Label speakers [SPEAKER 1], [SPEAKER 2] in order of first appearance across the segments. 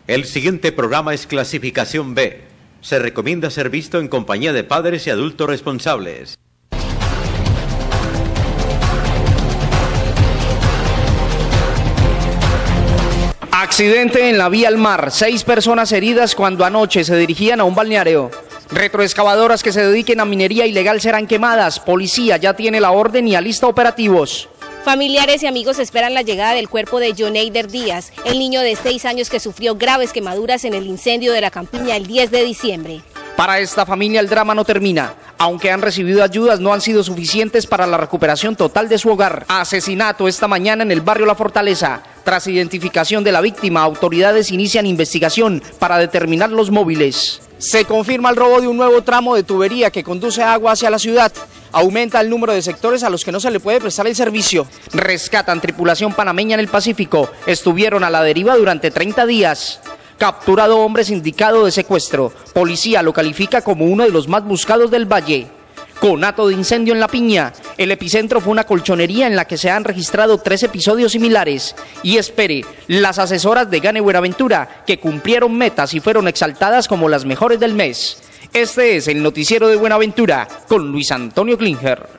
[SPEAKER 1] El siguiente programa es clasificación B. Se recomienda ser visto en compañía de padres y adultos responsables.
[SPEAKER 2] Accidente en la vía al mar. 6 personas heridas cuando anoche se dirigían a un balneario. Retroexcavadoras que se dediquen a minería ilegal serán quemadas. Policía ya tiene la orden y alista operativos.
[SPEAKER 3] Familiares y amigos esperan la llegada del cuerpo de Joneider Díaz, el niño de 6 años que sufrió graves quemaduras en el incendio de la campiña el 10 de diciembre.
[SPEAKER 2] Para esta familia el drama no termina. Aunque han recibido ayudas, no han sido suficientes para la recuperación total de su hogar. Asesinato esta mañana en el barrio La Fortaleza. Tras identificación de la víctima, autoridades inician investigación para determinar los móviles. Se confirma el robo de un nuevo tramo de tubería que conduce agua hacia la ciudad. Aumenta el número de sectores a los que no se le puede prestar el servicio. Rescatan tripulación panameña en el Pacífico. Estuvieron a la deriva durante 30 días. Capturado hombre sindicado de secuestro. Policía lo califica como uno de los más buscados del Valle. Conato de incendio en La Piña. El epicentro fue una colchonería en la que se han registrado 3 episodios similares. Y espere, las asesoras de Gane Buenaventura, que cumplieron metas y fueron exaltadas como las mejores del mes. Este es el noticiero de Buenaventura, con Luis Antonio Klinger.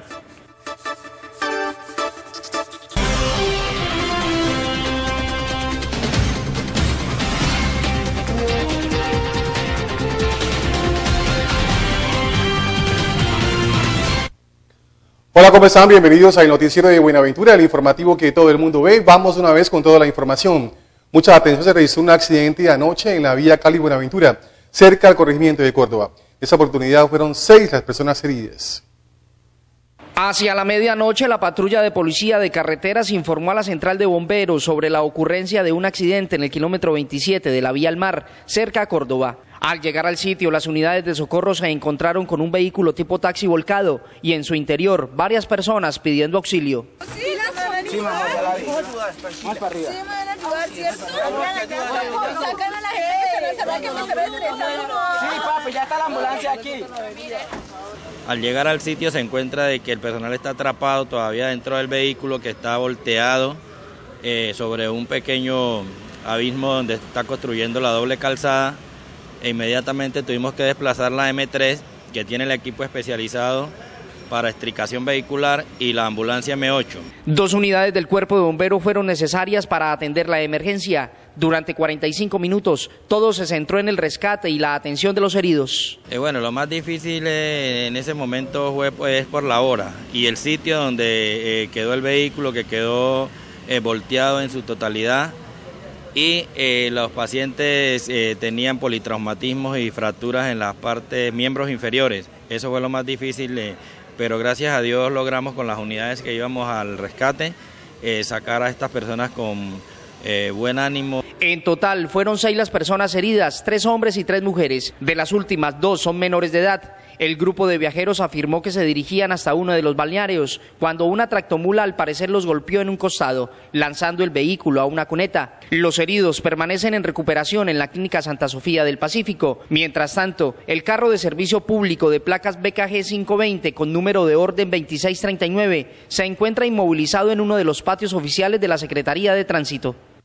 [SPEAKER 4] Hola, ¿cómo están? Bienvenidos al noticiero de Buenaventura, el informativo que todo el mundo ve. Vamos una vez con toda la información. Mucha atención, se registró un accidente anoche en la vía Cali-Buenaventura, cerca al corregimiento de Córdoba. En esa oportunidad fueron 6 las personas heridas.
[SPEAKER 2] Hacia la medianoche, la patrulla de policía de carreteras informó a la central de bomberos sobre la ocurrencia de un accidente en el kilómetro 27 de la vía al mar, cerca a Córdoba. Al llegar al sitio, las unidades de socorro se encontraron con un vehículo tipo taxi volcado y en su interior varias personas pidiendo auxilio.
[SPEAKER 5] Sí, mamá, ya la vi. Más para arriba. Sí, me van a ayudar, ¿cierto? Sacan a la gente, ¿será que me estará estresando? Sí, papi, ya está la ambulancia aquí.
[SPEAKER 6] Al llegar al sitio se encuentra de que el personal está atrapado todavía dentro del vehículo, que está volteado sobre un pequeño abismo donde está construyendo la doble calzada. E inmediatamente tuvimos que desplazar la M3, que tiene el equipo especializado para extricación vehicular, y la ambulancia M8.
[SPEAKER 2] 2 unidades del cuerpo de bomberos fueron necesarias para atender la emergencia. Durante 45 minutos, todo se centró en el rescate y la atención de los heridos.
[SPEAKER 6] Bueno, lo más difícil en ese momento fue pues, por la hora y el sitio donde quedó el vehículo, que quedó volteado en su totalidad. Y los pacientes tenían politraumatismos y fracturas en las partes, miembros inferiores. Eso fue lo más difícil, pero gracias a Dios logramos con las unidades que íbamos al rescate sacar a estas personas con buen ánimo.
[SPEAKER 2] En total fueron 6 las personas heridas, 3 hombres y 3 mujeres. De las últimas, 2 son menores de edad. El grupo de viajeros afirmó que se dirigían hasta uno de los balnearios cuando una tractomula al parecer los golpeó en un costado, lanzando el vehículo a una cuneta. Los heridos permanecen en recuperación en la Clínica Santa Sofía del Pacífico. Mientras tanto, el carro de servicio público de placas BKG 520 con número de orden 2639 se encuentra inmovilizado en uno de los patios oficiales de la Secretaría de Tránsito.